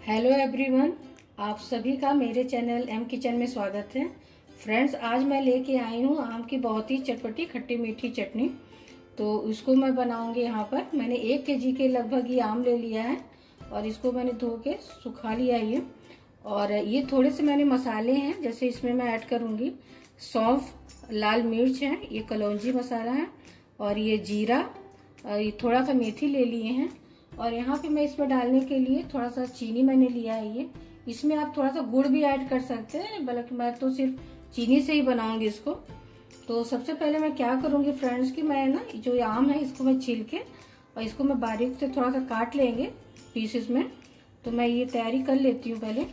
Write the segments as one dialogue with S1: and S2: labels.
S1: Hello everyone, आप सभी का मेरे चैनल एम किचन में स्वागत है। फ्रेंड्स, आज मैं लेके आई हूँ आम की बहुत ही चटपटी खट्टी मीठी चटनी। तो उसको मैं बनाऊंगी। यहाँ पर मैंने 1 केजी के लगभग ये आम ले लिया है और इसको मैंने धो के सुखा लिया है। और ये थोड़े से मैंने मसाले हैं, जैसे इसमें मैं ऐड करूँगी सौंफ, लाल मिर्च है, ये कलौंजी मसाला है और ये जीरा, ये थोड़ा सा मेथी ले लिए हैं। और यहाँ पे मैं इसमें डालने के लिए थोड़ा सा चीनी मैंने लिया है। ये इसमें आप थोड़ा सा गुड़ भी ऐड कर सकते हैं, बल्कि मैं तो सिर्फ चीनी से ही बनाऊंगी इसको। तो सबसे पहले मैं क्या करूंगी फ्रेंड्स कि मैं ना जो आम है इसको मैं छील के और इसको मैं बारीक से थोड़ा सा काट लेंगे पीसेस में। तो मैं ये तैयारी कर लेती हूँ पहले।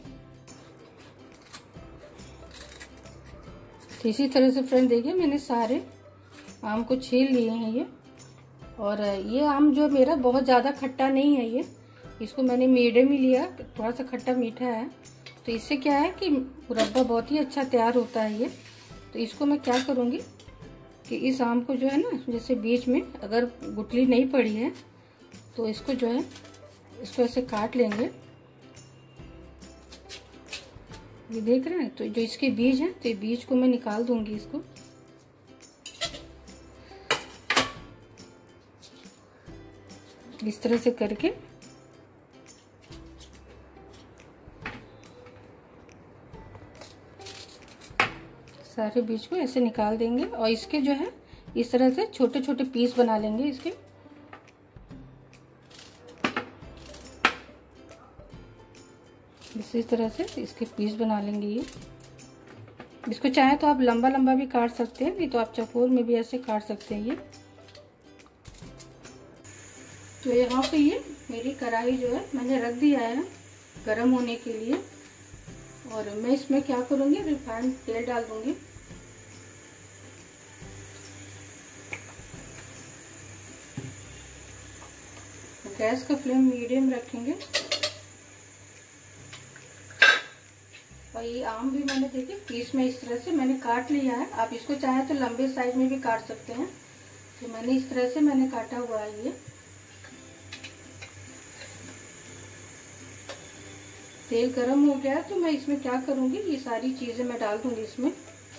S1: तो इसी तरह से फ्रेंड देखिए, मैंने सारे आम को छील लिए हैं ये। और ये आम जो मेरा बहुत ज़्यादा खट्टा नहीं है, ये इसको मैंने मीडियम ही लिया, थोड़ा सा खट्टा मीठा है। तो इससे क्या है कि मुरब्बा बहुत ही अच्छा तैयार होता है ये। तो इसको मैं क्या करूँगी कि इस आम को जो है ना, जैसे बीच में अगर गुठली नहीं पड़ी है तो इसको जो है इसको ऐसे काट लेंगे। ये देख रहे हैं, तो जो इसके बीज हैं तो ये बीज को मैं निकाल दूंगी इसको। इस तरह से करके सारे बीज को ऐसे निकाल देंगे और इसके जो है इस तरह से छोटे छोटे पीस बना लेंगे इसके। इसी तरह से इसके पीस बना लेंगे ये। इसको चाहे तो आप लंबा लंबा भी काट सकते हैं, नहीं तो आप चौकोर में भी ऐसे काट सकते हैं ये। तो यहाँ पे ये मेरी कढ़ाई जो है मैंने रख दिया है गरम होने के लिए। और मैं इसमें क्या करूँगी, रिफाइंड तेल डाल दूंगी। गैस का फ्लेम मीडियम रखेंगे। और ये आम भी मैंने देखिए पीस में इस तरह से मैंने काट लिया है। आप इसको चाहे तो लंबे साइज में भी काट सकते हैं। तो मैंने इस तरह से मैंने काटा हुआ है ये। तेल गरम हो गया है तो मैं इसमें क्या करूंगी, ये सारी चीजें मैं डाल दूंगी इसमें।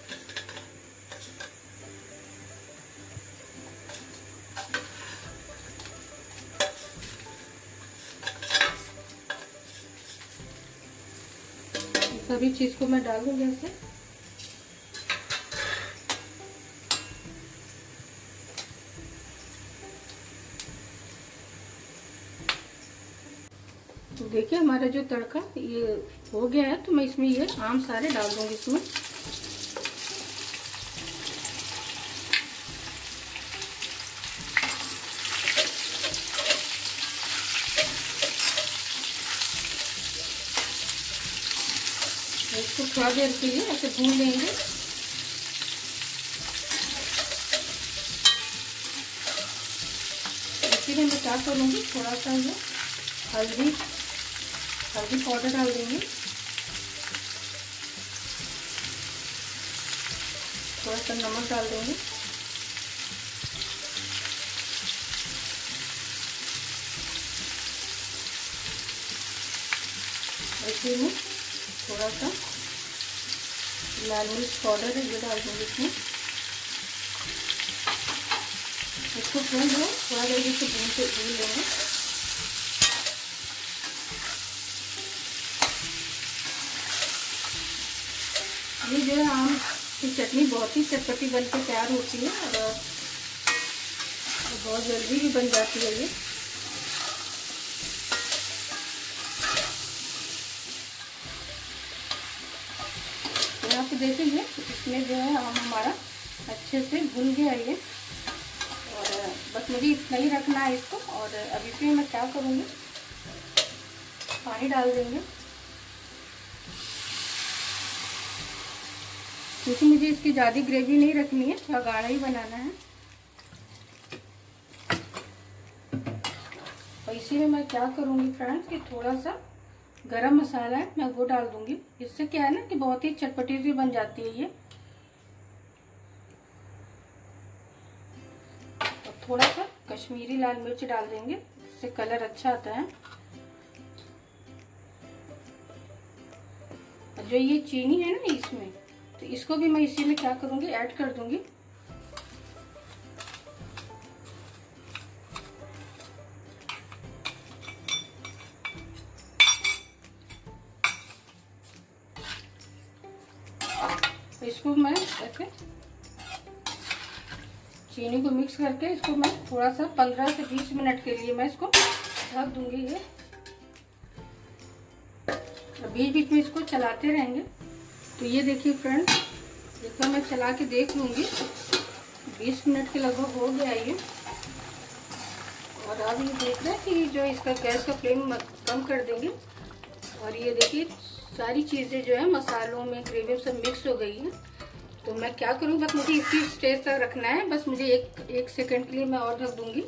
S1: सभी चीज को मैं डाल दूंगी ऐसे। तो देखिए हमारा जो तड़का ये हो गया है, तो मैं इसमें ये आम सारे डाल दूंगी इसमें। इसको थोड़ा देर के लिए ऐसे भून लेंगे। इसी में मैं क्या करूँगी, थोड़ा सा ये हल्दी पाउडर डाल देंगे, थोड़ा सा नमक डाल देंगे। इसी में थोड़ा सा लाल मिर्च पाउडर है ये डाल देंगे इसमें। इसको फ्रेंड है थोड़ा देर इसे भून लेंगे। ये जो है आम की चटनी बहुत ही चटपटी बन के तैयार होती है और बहुत जल्दी भी बन जाती है ये। तो आप देखेंगे इसमें जो है आम हमारा अच्छे से भुन गया ये। और बस मुझे इतना ही रखना है इसको। और अब इसमें मैं क्या करूँगी, पानी डाल देंगे, क्योंकि मुझे इसकी ज़्यादा ग्रेवी नहीं रखनी है, थोड़ा गाढ़ा ही बनाना है। और इसी में मैं क्या करूँगी फ्रेंड्स कि थोड़ा सा गरम मसाला है मैं वो डाल दूंगी। इससे क्या है ना कि बहुत ही चटपटी सी बन जाती है ये। और थोड़ा सा कश्मीरी लाल मिर्च डाल देंगे, इससे कलर अच्छा आता है। जो ये चीनी है ना इसमें, तो इसको भी मैं इसी में क्या करूँगी, ऐड कर दूँगी। इसको मैं ऐसे चीनी को मिक्स करके इसको मैं थोड़ा सा 15 से 20 मिनट के लिए मैं इसको ढक दूंगी। ये बीच बीच में इसको चलाते रहेंगे। तो ये देखिए फ्रेंड्स, देखो मैं चला के देख लूँगी, 20 मिनट के लगभग हो गया ये। और अब ये देख रहे हैं कि जो इसका गैस का फ्लेम कम कर देंगे। और ये देखिए सारी चीज़ें जो है मसालों में, ग्रेवी में सब मिक्स हो गई है। तो मैं क्या करूँ, बस मुझे इसी स्टेज तक रखना है। बस मुझे एक सेकंड के लिए मैं और ढक दूंगी।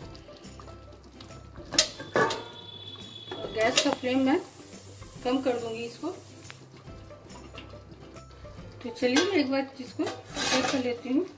S1: और गैस का फ्लेम मैं कम कर दूंगी इसको। तो चलिए मैं एक बार इसको चेक कर लेती हूँ।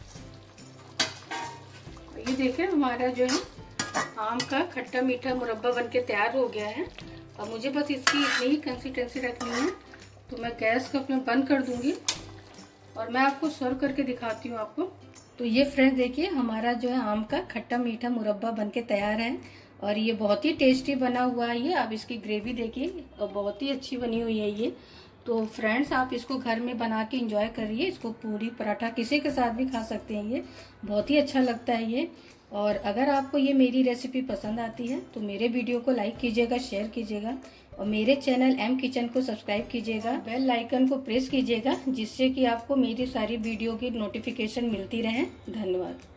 S1: ये देखें हमारा जो है आम का खट्टा मीठा मुरब्बा बनके तैयार हो गया है। अब मुझे बस इसकी इतनी ही कंसिस्टेंसी रखनी है। तो मैं गैस का फ्लेम बंद कर दूंगी और मैं आपको सर्व करके दिखाती हूँ आपको। तो ये फ्रेंड्स देखिए हमारा जो है आम का खट्टा मीठा मुरब्बा बनके तैयार है और ये बहुत ही टेस्टी बना हुआ है। ये आप इसकी ग्रेवी देखिए और बहुत ही अच्छी बनी हुई है ये। तो फ्रेंड्स आप इसको घर में बना के एंजॉय करिए। इसको पूरी पराठा किसी के साथ भी खा सकते हैं। ये बहुत ही अच्छा लगता है ये। और अगर आपको ये मेरी रेसिपी पसंद आती है तो मेरे वीडियो को लाइक कीजिएगा, शेयर कीजिएगा और मेरे चैनल एम किचन को सब्सक्राइब कीजिएगा। बेल आइकन को प्रेस कीजिएगा जिससे कि आपको मेरी सारी वीडियो की नोटिफिकेशन मिलती रहे। धन्यवाद।